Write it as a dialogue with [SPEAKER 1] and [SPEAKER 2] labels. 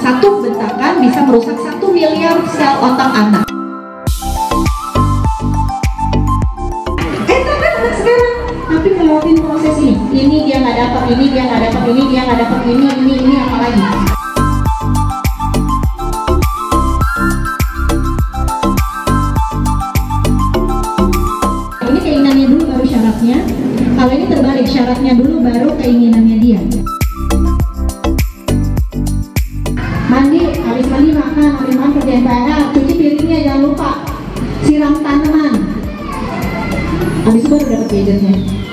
[SPEAKER 1] Satu bentakan bisa merusak 1 miliar sel otak anak. Kan anak sekarang, tapi ngelewatin proses ini dia nggak dapat, ini dia nggak dapat, ini dia nggak dapat, ini apa lagi? Ini keinginannya dulu baru syaratnya. Kalau ini terbalik, syaratnya dulu baru keinginannya dia. Mandi, habis mandi makan, kerjain PR, cuci piringnya jangan lupa, siram tanaman. Habis itu baru dapat gadgetnya.